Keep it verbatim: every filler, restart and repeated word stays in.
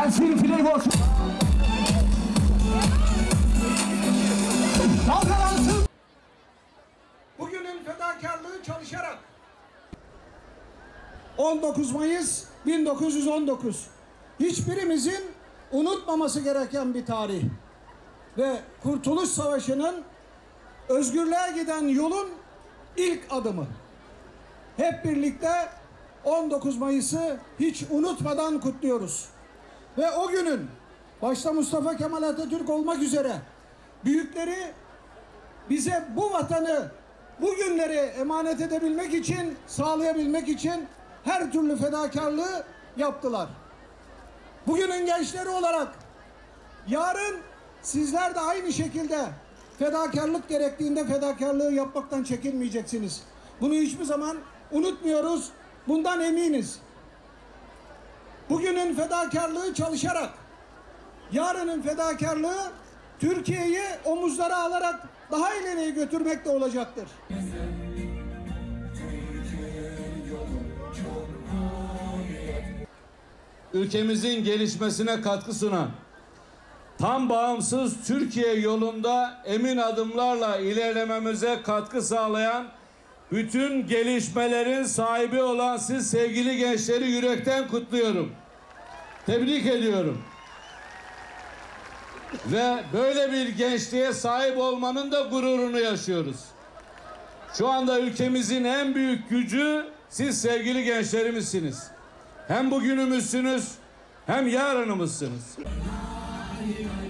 gelsin Flavor. Dalgalansın. Bugünün fedakarlığı çalışarak. on dokuz Mayıs bin dokuz yüz on dokuz. Hiçbirimizin unutmaması gereken bir tarih. Ve Kurtuluş Savaşı'nın özgürlüğe giden yolun ilk adımı. Hep birlikte on dokuz Mayıs'ı hiç unutmadan kutluyoruz. Ve o günün başta Mustafa Kemal Atatürk olmak üzere büyükleri bize bu vatanı, bu günleri emanet edebilmek için, sağlayabilmek için her türlü fedakarlığı yaptılar. Bugünün gençleri olarak yarın sizler de aynı şekilde fedakarlık gerektiğinde fedakarlığı yapmaktan çekinmeyeceksiniz. Bunu hiçbir zaman unutmuyoruz. Bundan eminiz. Bugünün fedakarlığı çalışarak, yarının fedakarlığı Türkiye'yi omuzlara alarak daha ileriye götürmek de olacaktır. Ülkemizin gelişmesine katkı sunan, tam bağımsız Türkiye yolunda emin adımlarla ilerlememize katkı sağlayan, bütün gelişmelerin sahibi olan siz sevgili gençleri yürekten kutluyorum. Tebrik ediyorum. Ve böyle bir gençliğe sahip olmanın da gururunu yaşıyoruz. Şu anda ülkemizin en büyük gücü siz sevgili gençlerimizsiniz. Hem bugünümüzsünüz hem yarınımızsınız.